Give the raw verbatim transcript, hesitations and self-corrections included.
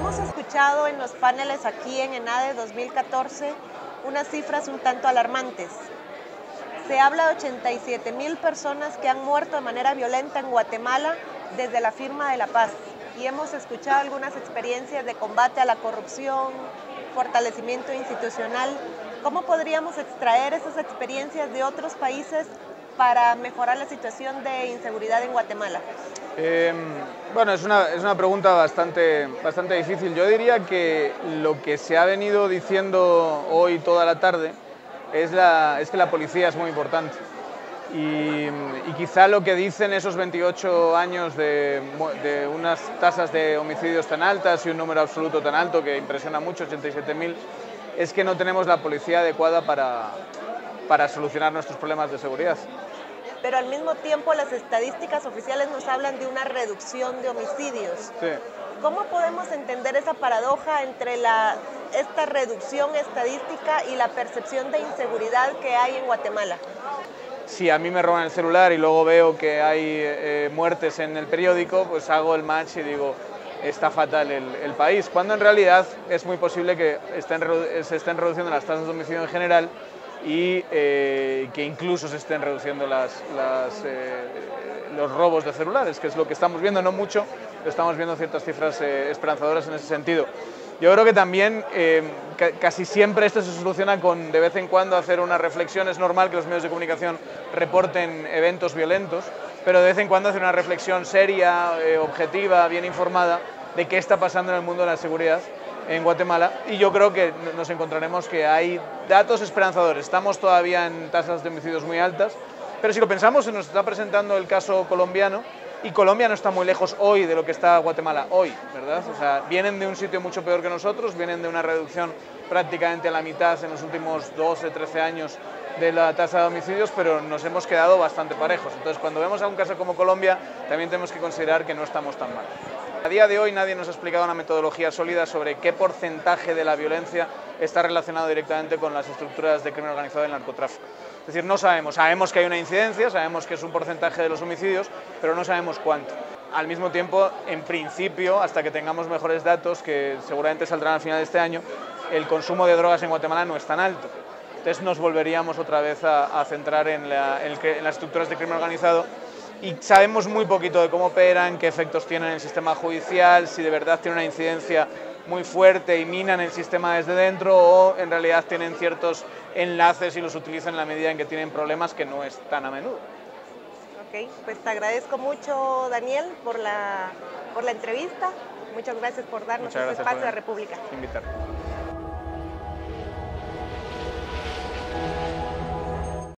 Hemos escuchado en los paneles aquí en ENADE dos mil catorce unas cifras un tanto alarmantes. Se habla de ochenta y siete mil personas que han muerto de manera violenta en Guatemala desde la firma de la paz. Y hemos escuchado algunas experiencias de combate a la corrupción, fortalecimiento institucional. ¿Cómo podríamos extraer esas experiencias de otros países para mejorar la situación de inseguridad en Guatemala? Eh, bueno, es una, es una pregunta bastante, bastante difícil. Yo diría que lo que se ha venido diciendo hoy toda la tarde es, la, es que la policía es muy importante. Y, y quizá lo que dicen esos veintiocho años de, de unas tasas de homicidios tan altas y un número absoluto tan alto que impresiona mucho, ochenta y siete mil, es que no tenemos la policía adecuada para, para solucionar nuestros problemas de seguridad. Pero al mismo tiempo las estadísticas oficiales nos hablan de una reducción de homicidios. Sí. ¿Cómo podemos entender esa paradoja entre la, esta reducción estadística y la percepción de inseguridad que hay en Guatemala? Si a mí me roban el celular y luego veo que hay eh, muertes en el periódico, pues hago el match y digo, está fatal el, el país, cuando en realidad es muy posible que estén, se estén reduciendo las tasas de homicidio en general y eh, que incluso se estén reduciendo las, las, eh, los robos de celulares, que es lo que estamos viendo, no mucho, pero estamos viendo ciertas cifras eh, esperanzadoras en ese sentido. Yo creo que también eh, casi siempre esto se soluciona con de vez en cuando hacer una reflexión. Es normal que los medios de comunicación reporten eventos violentos, pero de vez en cuando hacer una reflexión seria, eh, objetiva, bien informada de qué está pasando en el mundo de la seguridad en Guatemala, y yo creo que nos encontraremos que hay datos esperanzadores. Estamos todavía en tasas de homicidios muy altas, pero si lo pensamos, se nos está presentando el caso colombiano, y Colombia no está muy lejos hoy de lo que está Guatemala hoy, ¿verdad? O sea, vienen de un sitio mucho peor que nosotros, vienen de una reducción prácticamente a la mitad en los últimos doce, trece años de la tasa de homicidios, pero nos hemos quedado bastante parejos. Entonces, cuando vemos a un caso como Colombia, también tenemos que considerar que no estamos tan mal. A día de hoy nadie nos ha explicado una metodología sólida sobre qué porcentaje de la violencia está relacionado directamente con las estructuras de crimen organizado y el narcotráfico. Es decir, no sabemos, sabemos que hay una incidencia, sabemos que es un porcentaje de los homicidios, pero no sabemos cuánto. Al mismo tiempo, en principio, hasta que tengamos mejores datos, que seguramente saldrán al final de este año, el consumo de drogas en Guatemala no es tan alto. Entonces nos volveríamos otra vez a, a centrar en, la, en, el, en las estructuras de crimen organizado, y sabemos muy poquito de cómo operan, qué efectos tienen en el sistema judicial, si de verdad tienen una incidencia muy fuerte y minan el sistema desde dentro, o en realidad tienen ciertos enlaces y los utilizan en la medida en que tienen problemas, que no es tan a menudo. Ok, pues te agradezco mucho, Daniel, por la, por la entrevista. Muchas gracias por darnos este espacio de República. Invitarme.